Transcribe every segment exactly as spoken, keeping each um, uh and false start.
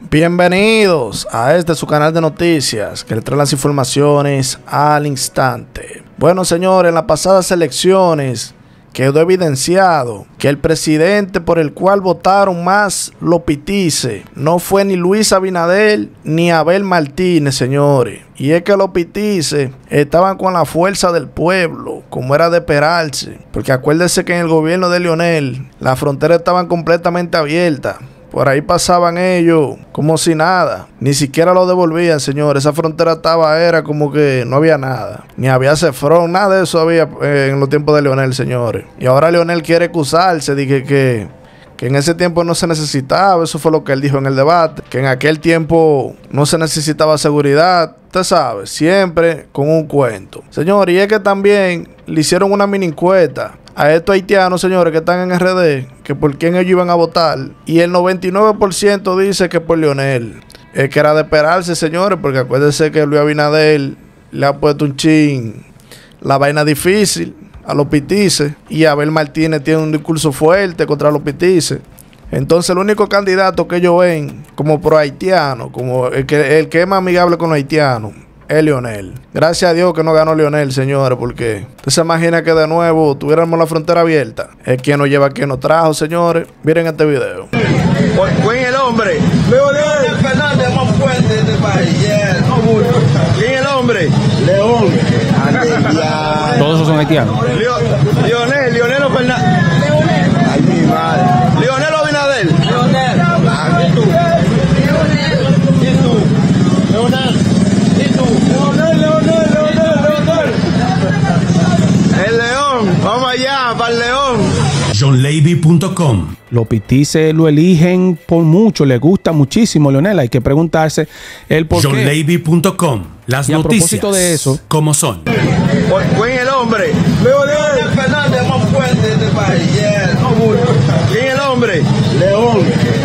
Bienvenidos a este su canal de noticias que le trae las informaciones al instante. Bueno, señores, en las pasadas elecciones quedó evidenciado que el presidente por el cual votaron más los pitices no fue ni Luis Abinader ni Abel Martínez, señores. Y es que los pitices estaban con la fuerza del pueblo, como era de esperarse. Porque acuérdense que en el gobierno de Leonel las fronteras estaban completamente abiertas. Por ahí pasaban ellos como si nada. Ni siquiera lo devolvían, señores. Esa frontera estaba, era como que no había nada. Ni había cefrón, nada de eso había eh, en los tiempos de Leonel, señores. Y ahora Leonel quiere excusarse. Dije que, que en ese tiempo no se necesitaba. Eso fue lo que él dijo en el debate. Que en aquel tiempo no se necesitaba seguridad. Usted sabe, siempre con un cuento. Señores, y es que también le hicieron una mini encuesta a estos haitianos, señores, que están en R D, que por quién ellos iban a votar. Y el noventa y nueve por ciento dice que por Leonel. Es que era de esperarse, señores, porque acuérdense que Luis Abinader le ha puesto un chin la vaina difícil a los pitices. Y Abel Martínez tiene un discurso fuerte contra los pitices. Entonces el único candidato que ellos ven como pro haitiano, como el que, el que es más amigable con los haitianos, es Leonel. Gracias a Dios que no ganó Leonel, señores, porque usted se imagina que de nuevo tuviéramos la frontera abierta. Es quien nos lleva, quien nos trajo, señores. Miren este video. ¿Quién es el hombre? Leonel Fernández más fuerte de este país. Yeah. ¿Quién es el hombre? León. Todos esos son haitianos. Leo, Leonel, Leonel Fernández. Leonel. Ay, mi madre. Leonel Abinader. Leonel. Ah, ¿y tú? Leonel. ¿Y tú? Leonel. Leonel, Leonel, Leonel, Leonel. El León, vamos allá, para el León. John Levy punto com. Los pitices lo eligen por mucho, les gusta muchísimo Leonel. Hay que preguntarse el por John qué. Levy punto com. Las y a noticias propósito de eso, como son. ¿Quién es el hombre? Leonel Fernández más fuerte de este país. Yeah. ¿Quién es el hombre? León.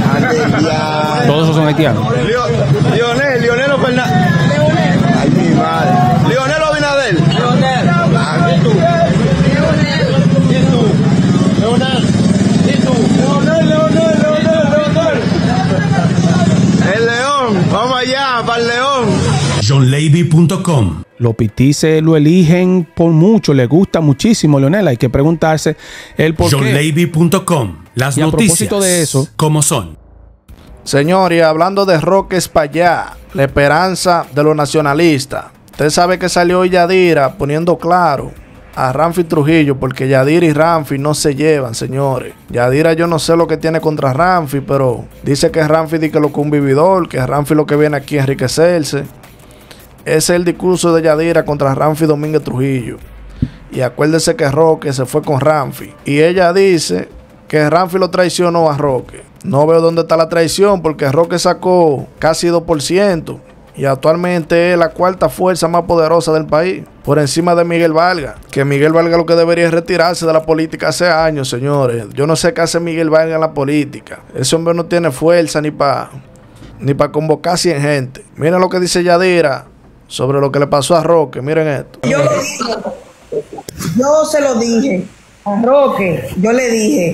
todos esos son haitianos. Leo, Leonel, Leonel Fernández. Ay, mi madre. Leonel Abinader. Leonel. Ah, ¿y tú? Leonel. ¿Y tú? Leonel. ¿Y tú? Leonel, Leonel, Leonel, Leonel. El León. Vamos allá, para el León. John Levy punto com. Los pitices lo eligen por mucho, les gusta muchísimo Leonel. Hay que preguntarse el por John qué. Levy punto com. Las y a noticias propósito de eso, como son. Señores, hablando de Roque Espaillá, la esperanza de los nacionalistas. Usted sabe que salió Yadira poniendo claro a Ramfi Trujillo, porque Yadira y Ramfi no se llevan, señores. Yadira yo no sé lo que tiene contra Ramfi, pero dice que Ramfi dice que lo que un vividor, que Ramfi lo que viene aquí a enriquecerse. Ese es el discurso de Yadira contra Ramfi Domínguez Trujillo. Y acuérdese que Roque se fue con Ramfi. Y ella dice que Ramfi lo traicionó a Roque. No veo dónde está la traición, porque Roque sacó casi dos por ciento. Y actualmente es la cuarta fuerza más poderosa del país, por encima de Miguel Vargas. Que Miguel Vargas lo que debería es retirarse de la política hace años, señores. Yo no sé qué hace Miguel Vargas en la política. Ese hombre no tiene fuerza ni para ni para convocar cien gente. Miren lo que dice Yadira sobre lo que le pasó a Roque. Miren esto. Yo lo dije, yo se lo dije a Roque, yo le dije,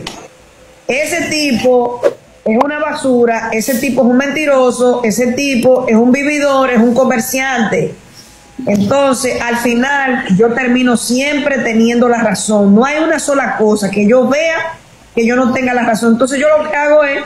ese tipo es una basura, ese tipo es un mentiroso, ese tipo es un vividor, es un comerciante. Entonces, al final, yo termino siempre teniendo la razón. No hay una sola cosa que yo vea que yo no tenga la razón. Entonces, yo lo que hago es,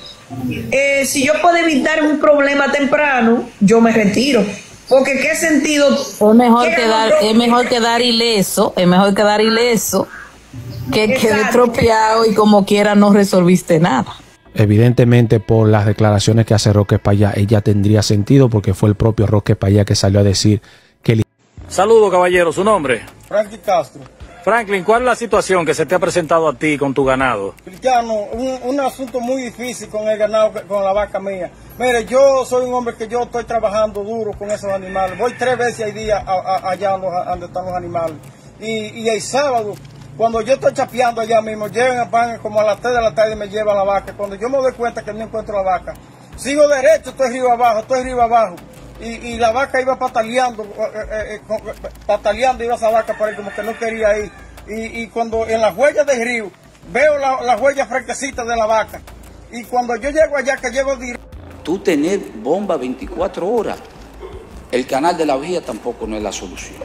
eh, si yo puedo evitar un problema temprano, yo me retiro. Porque qué sentido. Es mejor quedar, es mejor quedar ileso, es mejor quedar ileso que quede tropeado y como quiera no resolviste nada. evidentemente por las declaraciones que hace Roque Espaillá, ella tendría sentido porque fue el propio Roque Espaillá que salió a decir que... Saludos, caballero. ¿Su nombre? Franklin Castro. Franklin, ¿cuál es la situación que se te ha presentado a ti con tu ganado? Cristiano, un, un asunto muy difícil con el ganado, con la vaca mía. Mire, yo soy un hombre que yo estoy trabajando duro con esos animales. Voy tres veces al día a, a, allá donde están los animales. Y, y el sábado, cuando yo estoy chapeando allá mismo, llegan van como a las tres de la tarde y me llevan la vaca. Cuando yo me doy cuenta que no encuentro la vaca, sigo derecho, estoy arriba abajo, estoy arriba abajo. Y, y la vaca iba pataleando, eh, eh, pataleando iba esa vaca por ahí como que no quería ir. Y, y cuando en las huellas del río, veo las la huellas fresquecitas de la vaca. Y cuando yo llego allá, que llego directo, tú tener bomba veinticuatro horas. El canal de la Vigía tampoco no es la solución.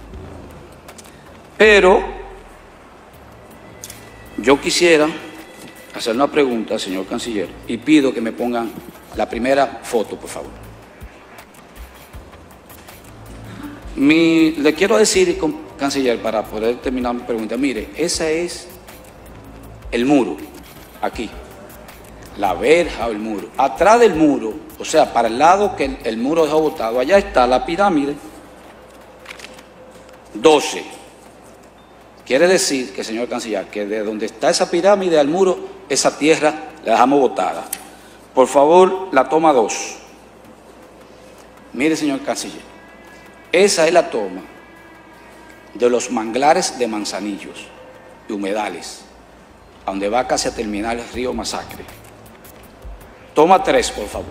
Pero yo quisiera hacer una pregunta, señor canciller, y pido que me pongan la primera foto, por favor. Mi, le quiero decir, canciller, para poder terminar mi pregunta, mire, ese es el muro, aquí, la verja o el muro. Atrás del muro, o sea, para el lado que el, el muro dejó botado, allá está la pirámide doce. Quiere decir que, señor canciller, que de donde está esa pirámide al muro, esa tierra la dejamos botada. Por favor, la toma dos. Mire, señor canciller, esa es la toma de los manglares de Manzanillos y humedales, a donde va casi a terminar el río Masacre. Toma tres, por favor.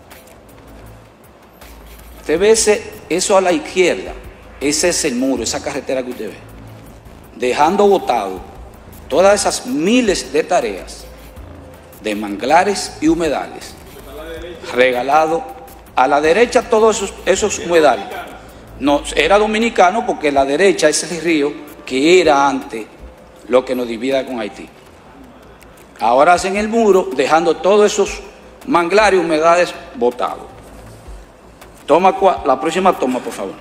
Usted ve ese, eso a la izquierda, ese es el muro, esa carretera que usted ve, dejando botado todas esas miles de tareas de manglares y humedales, regalado a la derecha todos esos, esos humedales. No, era dominicano porque la derecha es el río que era antes lo que nos divide con Haití. Ahora hacen el muro dejando todos esos manglares y humedales botados. Toma la próxima toma, por favor.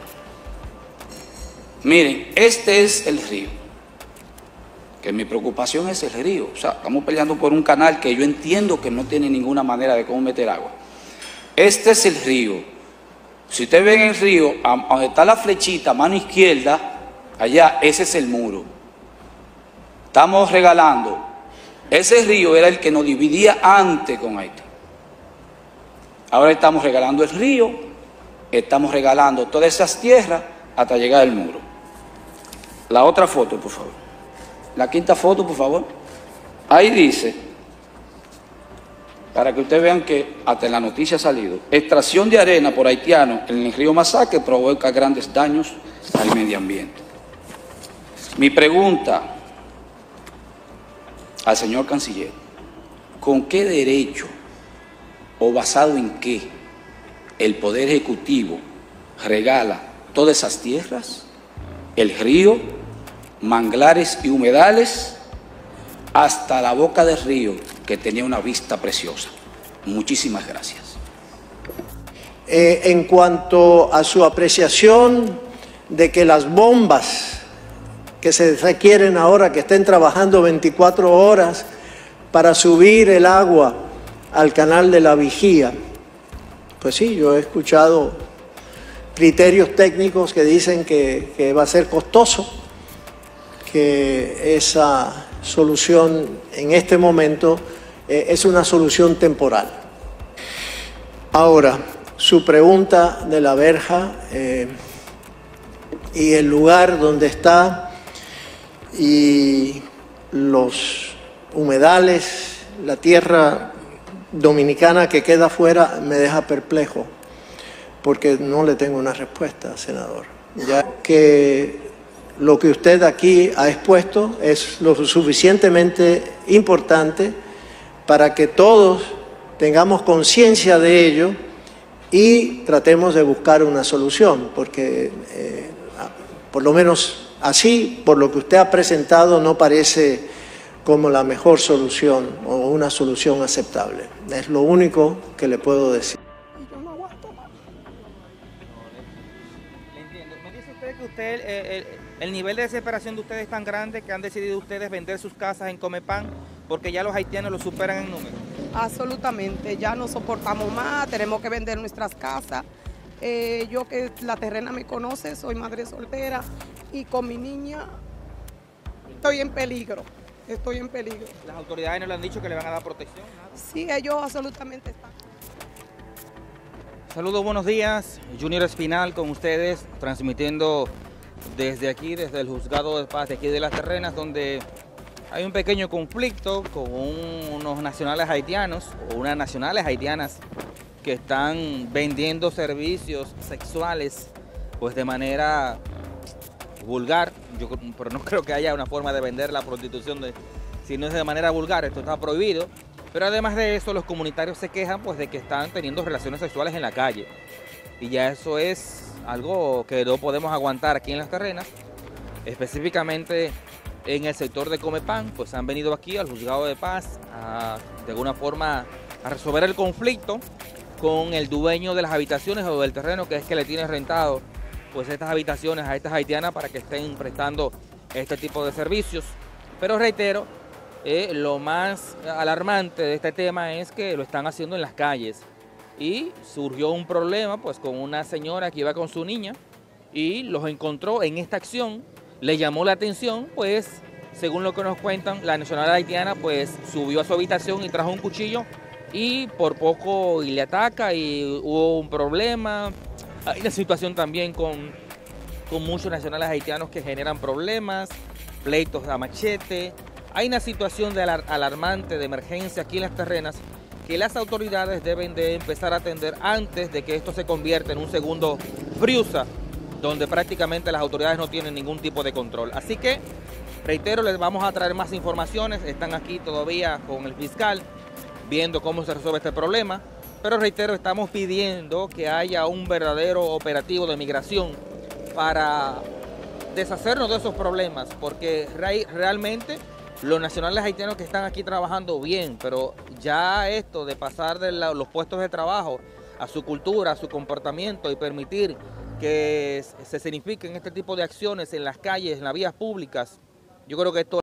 Miren, este es el río. Que mi preocupación es el río. O sea, estamos peleando por un canal que yo entiendo que no tiene ninguna manera de cómo meter agua. Este es el río. Si ustedes ven el río, donde está la flechita, mano izquierda, allá, ese es el muro. Estamos regalando. Ese río era el que nos dividía antes con Haití. Ahora estamos regalando el río, estamos regalando todas esas tierras hasta llegar al muro. La otra foto, por favor. La quinta foto, por favor. Ahí dice, para que ustedes vean que hasta en la noticia ha salido, extracción de arena por haitianos en el río Masacre provoca grandes daños al medio ambiente. Mi pregunta al señor canciller, ¿con qué derecho o basado en qué el Poder Ejecutivo regala todas esas tierras, el río, manglares y humedales, hasta la boca del río, que tenía una vista preciosa? Muchísimas gracias. Eh, en cuanto a su apreciación de que las bombas que se requieren ahora, que estén trabajando veinticuatro horas para subir el agua al canal de la Vigía, pues sí, yo he escuchado criterios técnicos que dicen que, que va a ser costoso, que esa solución en este momento eh, es una solución temporal. Ahora, su pregunta de la verja eh, y el lugar donde está y los humedales, la tierra dominicana que queda afuera, me deja perplejo, porque no le tengo una respuesta, senador. Ya que lo que usted aquí ha expuesto es lo suficientemente importante para que todos tengamos conciencia de ello y tratemos de buscar una solución, porque eh, por lo menos así, por lo que usted ha presentado, no parece como la mejor solución o una solución aceptable. Es lo único que le puedo decir. Le entiendo. Me dice usted que usted, eh, el, el nivel de desesperación de ustedes es tan grande que han decidido ustedes vender sus casas en Comepán porque ya los haitianos los superan en número. Absolutamente, ya no soportamos más, tenemos que vender nuestras casas. Eh, yo que la terrena me conoce, soy madre soltera y con mi niña estoy en peligro, estoy en peligro. ¿Las autoridades no le han dicho que le van a dar protección? ¿Nada? Sí, ellos absolutamente están. Saludos, buenos días. Junior Espinal con ustedes, transmitiendo desde aquí, desde el Juzgado de Paz de aquí de Las Terrenas, donde hay un pequeño conflicto con un, unos nacionales haitianos o unas nacionales haitianas que están vendiendo servicios sexuales pues de manera vulgar. Yo, pero no creo que haya una forma de vender la prostitución de, si no es de manera vulgar. Esto está prohibido, Pero además de eso, los comunitarios se quejan pues de que están teniendo relaciones sexuales en la calle. Y ya eso es algo que no podemos aguantar aquí en Las Terrenas, específicamente en el sector de Comepan. Pues han venido aquí al Juzgado de Paz a, de alguna forma, a resolver el conflicto con el dueño de las habitaciones o del terreno, que es que le tiene rentado pues estas habitaciones a estas haitianas para que estén prestando este tipo de servicios. Pero reitero, eh, lo más alarmante de este tema es que lo están haciendo en las calles. Y surgió un problema pues con una señora que iba con su niña y los encontró en esta acción, le llamó la atención, pues según lo que nos cuentan, la nacional haitiana pues subió a su habitación y trajo un cuchillo y por poco y le ataca y hubo un problema. Hay una situación también con, con muchos nacionales haitianos que generan problemas, pleitos a machete. Hay una situación de alar alarmante de emergencia aquí en Las Terrenas que las autoridades deben de empezar a atender antes de que esto se convierta en un segundo Friusa, donde prácticamente las autoridades no tienen ningún tipo de control. Así que, reitero, les vamos a traer más informaciones. Están aquí todavía con el fiscal viendo cómo se resuelve este problema. Pero reitero, estamos pidiendo que haya un verdadero operativo de migración para deshacernos de esos problemas, porque re realmente los nacionales haitianos que están aquí trabajando bien, pero ya esto de pasar de la, los puestos de trabajo a su cultura, a su comportamiento y permitir que se signifiquen este tipo de acciones en las calles, en las vías públicas, yo creo que esto